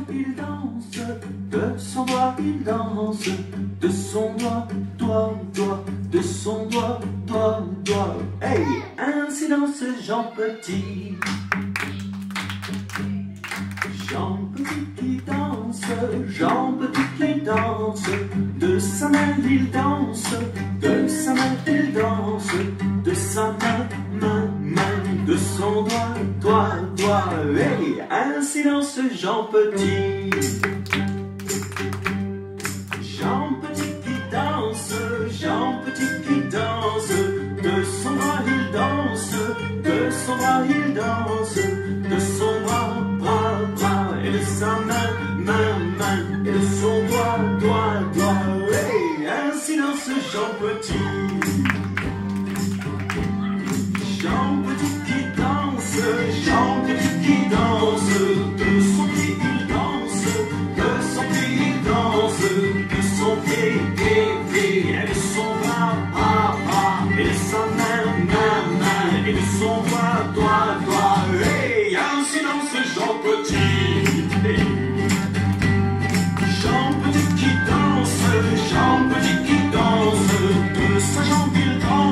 il danse, de son doigt il danse, de son doigt, doigt, doigt, de son doigt, doigt, doigt. Hey, ainsi danse Jean Petit. Jean Petit qui danse, Jean Petit qui danse, de sa main il danse, de sa main il danse, de sa main, main, main, de son doigt, doigt, doigt. Hey, ainsi danse Jean Petit. Jean Petit qui danse, Jean Petit qui danse, de son bras il danse, de son bras il danse, de son bras, bras, bras, et de sa main, main, main, et de son doigt, doigt, doigt. Hey, ainsi danse Jean Petit. Jean Petit qui danse, Jean Petit qui danse, de son pied il danse, de son pied il danse, de son pied, pied, pied, et de son bras, bras, bras, et de sa main, main, main, et de son doigt, doigt, doigt. Hey, ainsi danse Jean Petit. Hey. Jean Petit qui danse, Jean Petit qui danse, de sa jambe il danse.